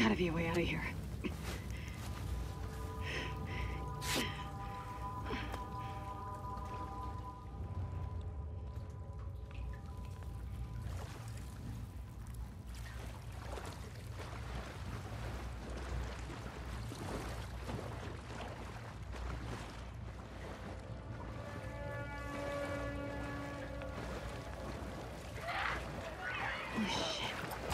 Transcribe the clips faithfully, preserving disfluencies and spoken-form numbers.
gotta be a way out of here. Holy shit.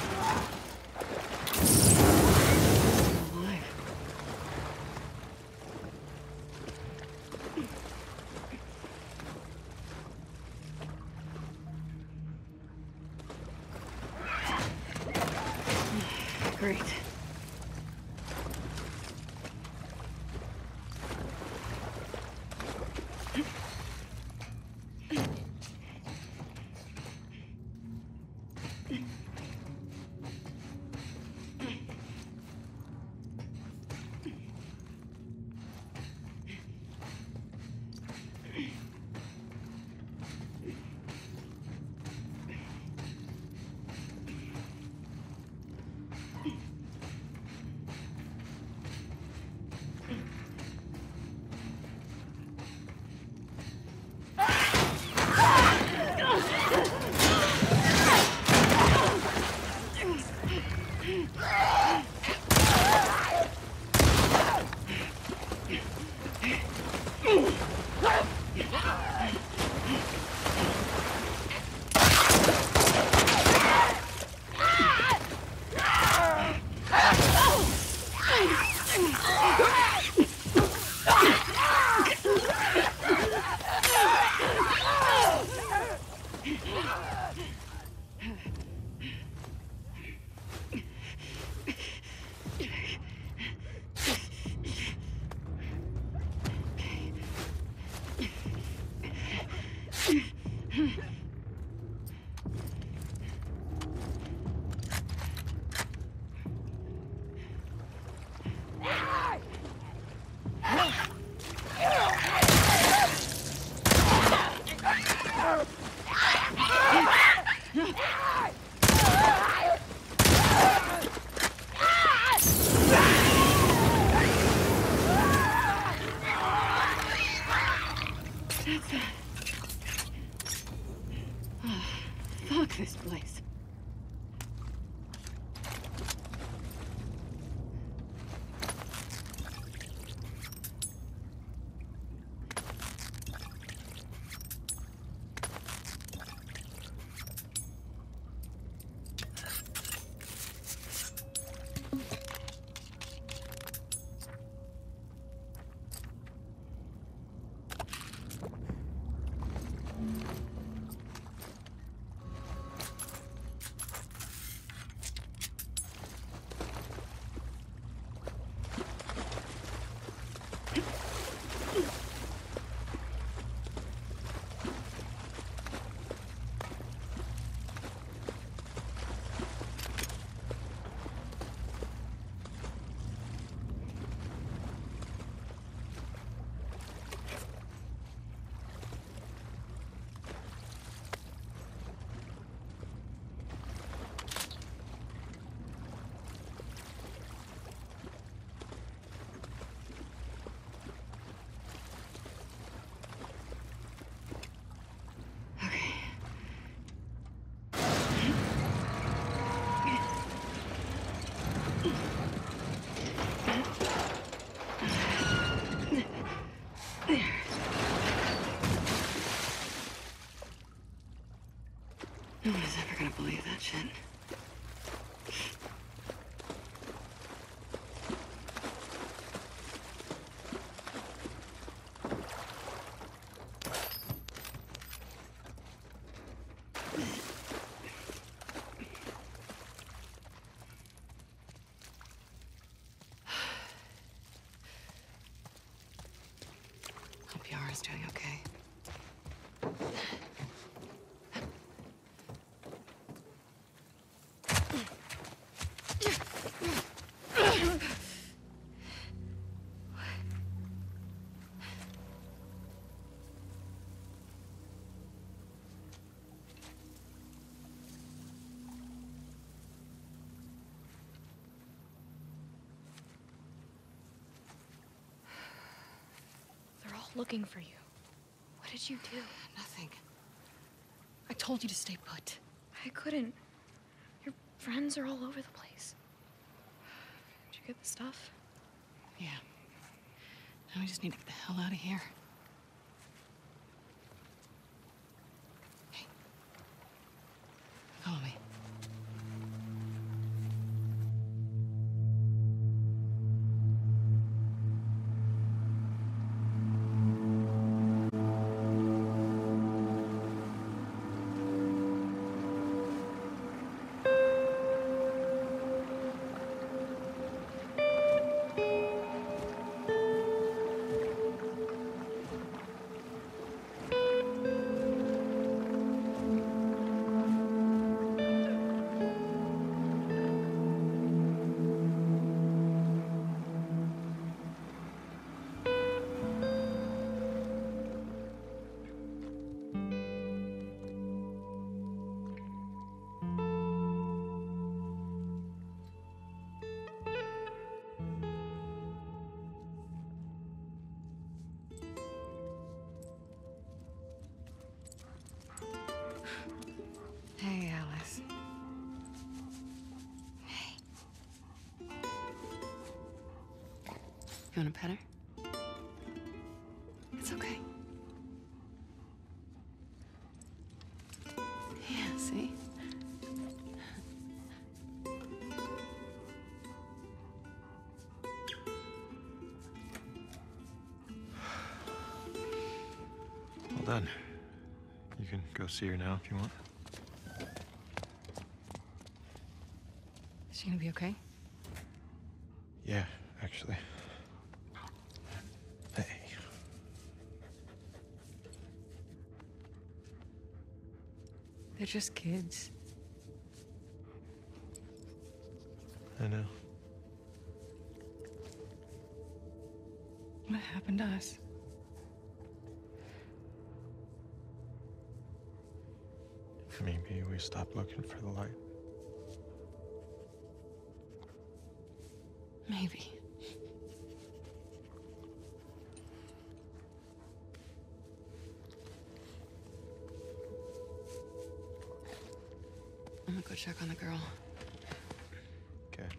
I'm alive. Great. That's it. Oh, fuck this place. No one is ever gonna believe that shit. Hope Yara's doing okay. looking for you. What did you do? Nothing. I told you to stay put. I couldn't. Your friends are all over the place. Did you get the stuff? Yeah. Now we just need to get the hell out of here. Hey. Follow me. Hey, Alice. Hey. You want to pet her? It's okay. Yeah, see? Well done. You can go see her now if you want. Is she gonna be okay? Yeah, actually. Hey. They're just kids. I know. What happened to us? Maybe we stopped looking for the light. Maybe. I'm gonna go check on the girl. Okay.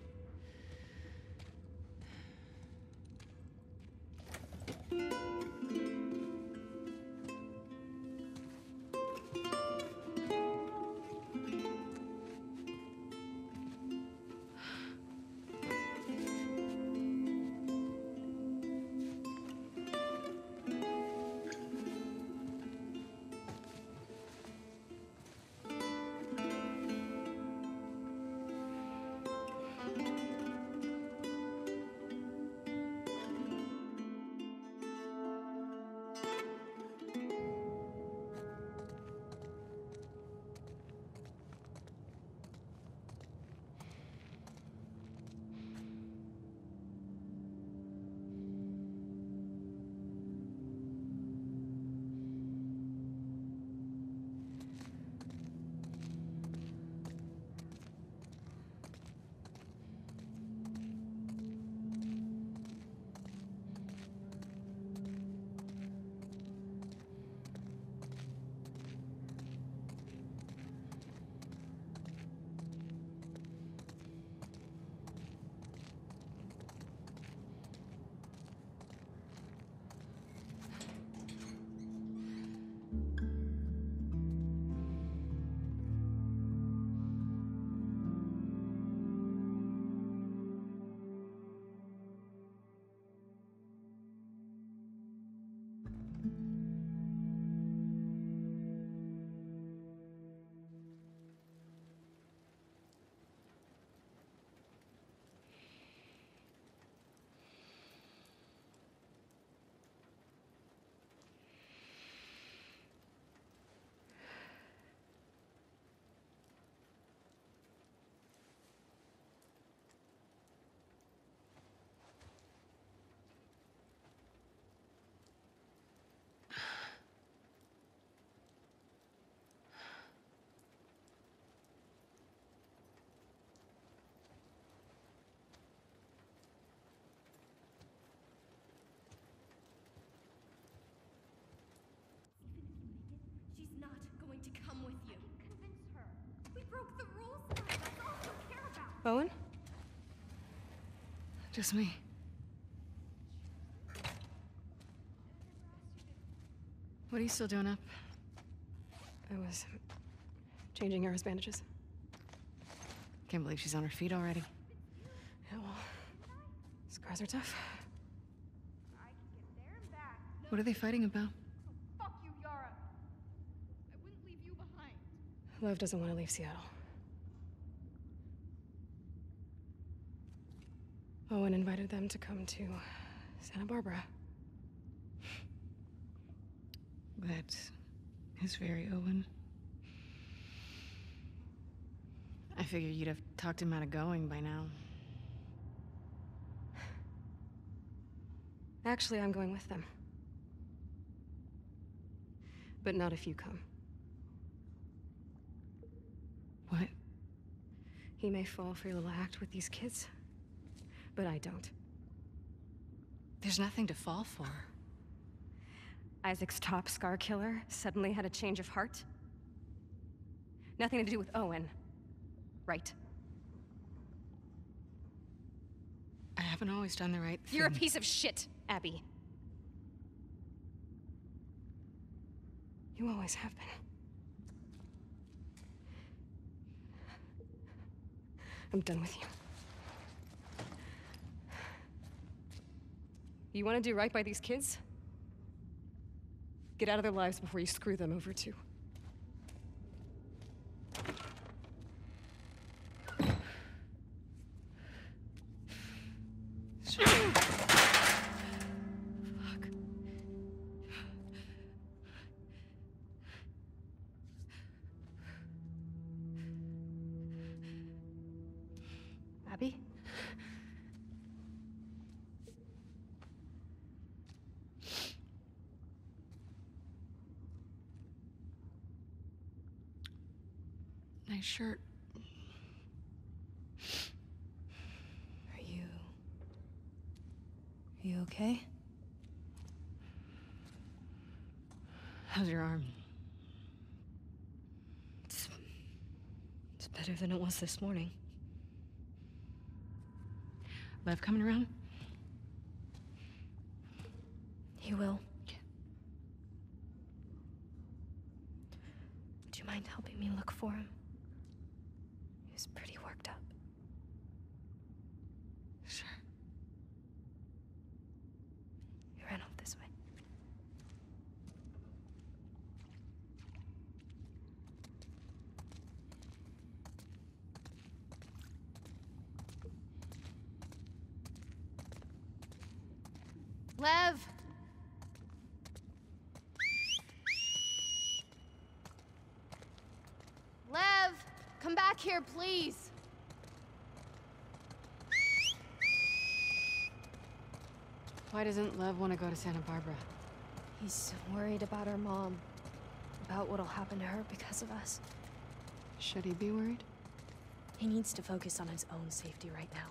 Owen? Just me. What are you still doing up? I was changing Yara's bandages. Can't believe she's on her feet already. Yeah, well, scars are tough. What are they fighting about? Fuck you, Yara. I wouldn't leave you behind. Lev doesn't want to leave Seattle. Owen invited them to come to Santa Barbara. That is very Owen. I figured you'd have talked him out of going by now. Actually, I'm going with them. But not if you come. What? He may fall for your little act with these kids, but I don't. There's nothing to fall for. Isaac's top scar killer suddenly had a change of heart? Nothing to do with Owen, right? I haven't always done the right thing. You're a piece of shit, Abby. You always have been. I'm done with you. You want to do right by these kids? Get out of their lives before you screw them over too. Abby? Nice shirt. Are you... Are you okay? How's your arm? It's... It's better than it was this morning. Lev coming around? He will. Would you mind helping me look for him? He was pretty worked up. Sure. He ran off this way. Lev! Lev! Come back here, please! Why doesn't Lev want to go to Santa Barbara? He's worried about our mom. About what'll happen to her because of us. Should he be worried? He needs to focus on his own safety right now.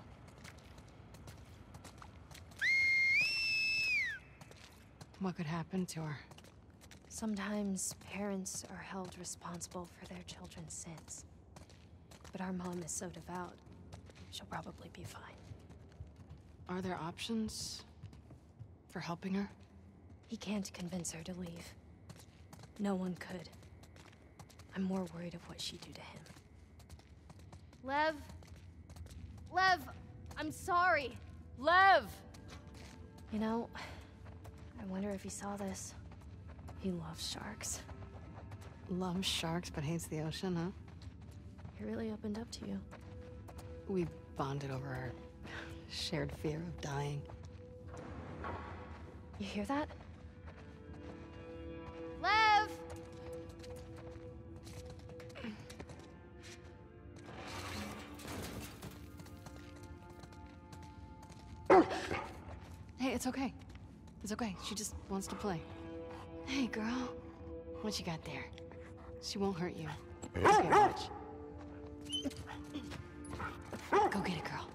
What could happen to her? Sometimes parents are held responsible for their children's sins. But our mom is so devout, she'll probably be fine. Are there options for helping her? He can't convince her to leave. No one could. I'm more worried of what she'd do to him. Lev? Lev! I'm sorry! Lev! You know, I wonder if he saw this. He loves sharks. Loves sharks but hates the ocean, huh? He really opened up to you. We bonded over our shared fear of dying. You hear that? Lev! Hey, it's okay. It's okay. She just wants to play. Hey, girl. What you got there? She won't hurt you. Just get watch. Go get it, girl.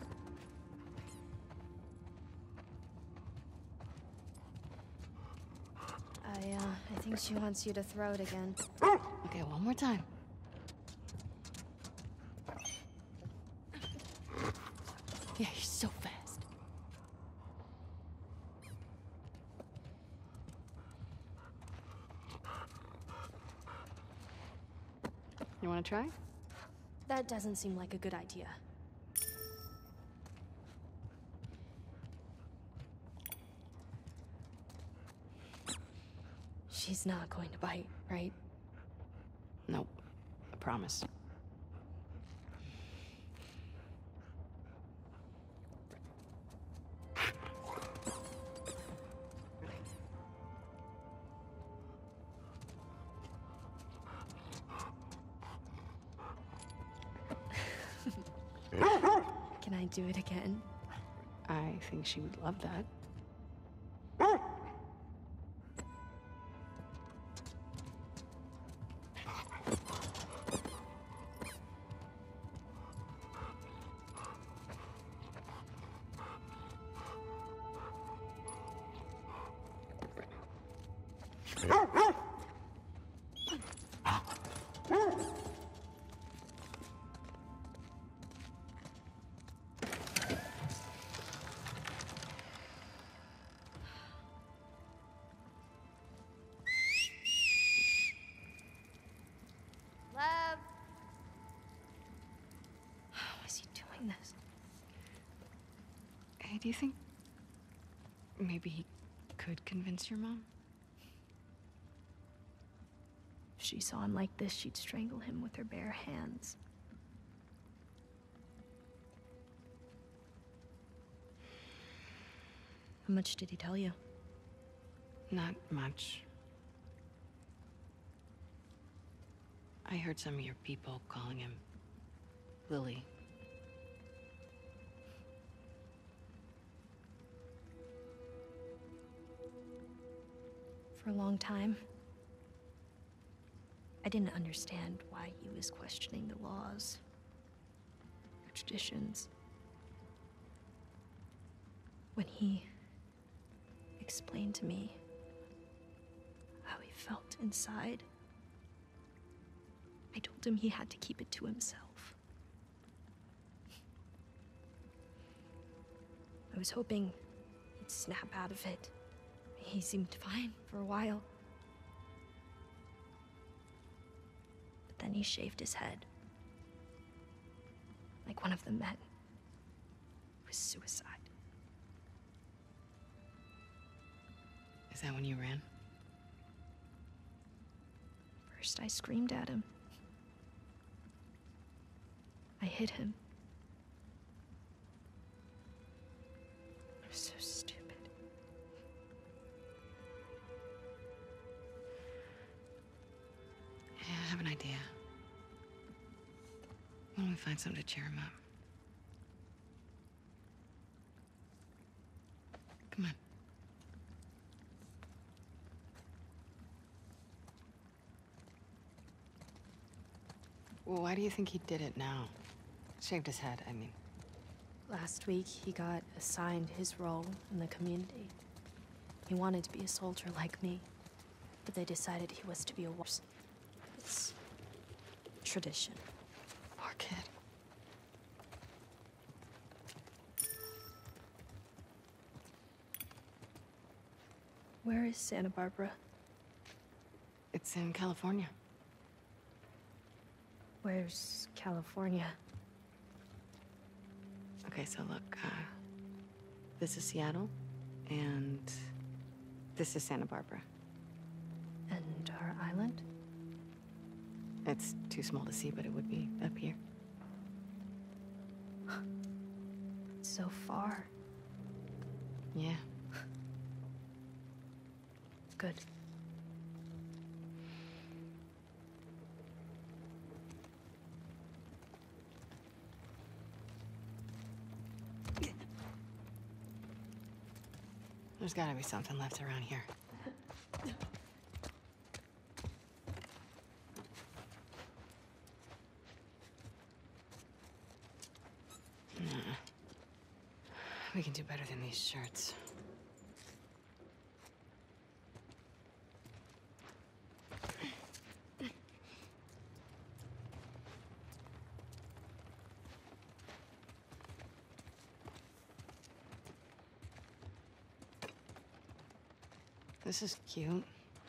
I, uh, I think she wants you to throw it again. Okay, one more time. Yeah, you're so fast. You want to try? That doesn't seem like a good idea. She's not going to bite, right? Nope. I promise. Can I do it again? I think she would love that. Love. How is he doing this? Hey, do you think maybe he could convince your mom? If she saw him like this, she'd strangle him with her bare hands. How much did he tell you? Not much. I heard some of your people calling him Lily. For a long time, I didn't understand why he was questioning the laws, the traditions. When he explained to me how he felt inside, I told him he had to keep it to himself. I was hoping he'd snap out of it. He seemed fine for a while. But then he shaved his head. Like one of the men. It was suicide. Is that when you ran? First, I screamed at him. I hit him. I was so stupid. Yeah, I have an idea. Why don't we find something to cheer him up? Come on. Well, why do you think he did it now? Shaved his head, I mean. Last week, he got assigned his role in the community. He wanted to be a soldier like me, but they decided he was to be a horse. It's tradition. Poor kid. Where is Santa Barbara? It's in California. Where's California? Okay, so look, uh, this is Seattle, and this is Santa Barbara. And our island? It's too small to see, but it would be up here. It's so far. Yeah. Good. There's gotta be something left around here. Nah. We can do better than these shirts. This is cute.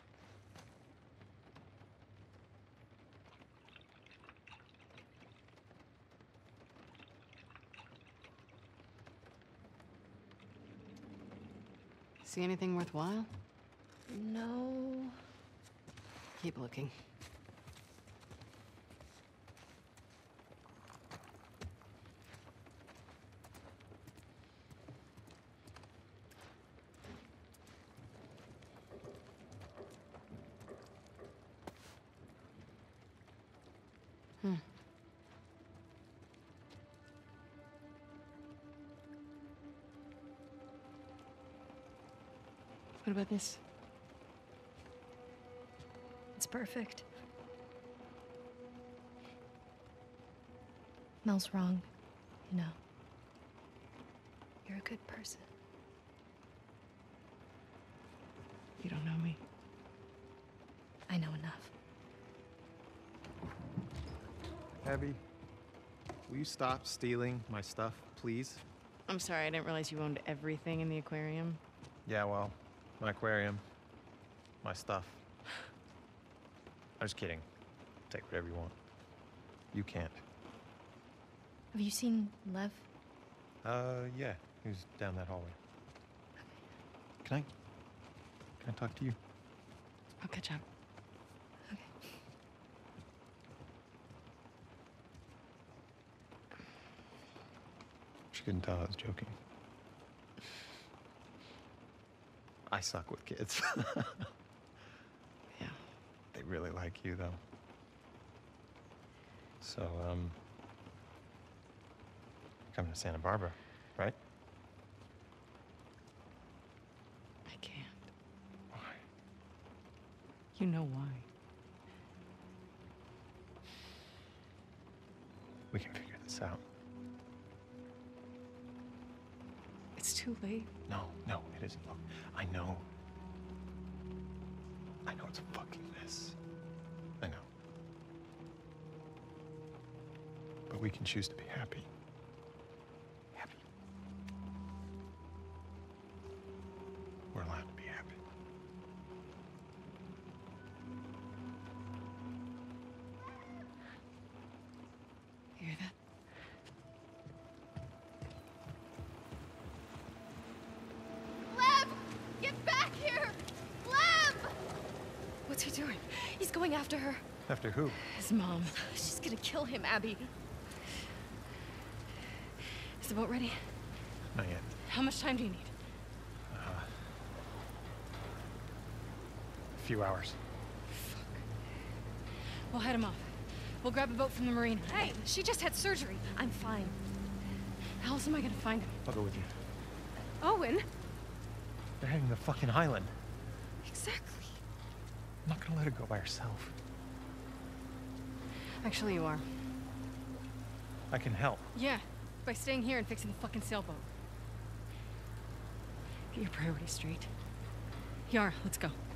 See anything worthwhile? No. Keep looking. Hmm. What about this? It's perfect. Mel's wrong, you know. You're a good person. You don't know me. I know enough. Abby, will you stop stealing my stuff, please? I'm sorry, I didn't realize you owned everything in the aquarium. Yeah, well, my aquarium, my stuff. I'm just kidding. Take whatever you want. You can't. Have you seen Lev? Uh, yeah, he was down that hallway. Can I, can I talk to you? I'll catch up. Okay. She couldn't tell I was joking. I suck with kids. Yeah. They really like you, though. So, um, coming to Santa Barbara, right? I can't. Why? You know why. We can figure this out. It's too late. No, no, it isn't. Look, I know. I know it's a fucking mess. I know. But we can choose to be happy. Happy. We're allowed to be happy. You hear that? Lev! Get back here! Lev! What's he doing? He's going after her. After who? His mom. She's gonna kill him, Abby. Is the boat ready? Not yet. How much time do you need? A few hours. We'll head him off. We'll grab a boat from the marina. Hey, she just had surgery. I'm fine. How else am I gonna find him? I'll go with you. Owen? They're heading to the fucking island. Exactly. I'm not gonna let her go by herself. Actually, you are. I can help. Yeah, by staying here and fixing the fucking sailboat. Get your priorities straight. Yara, let's go.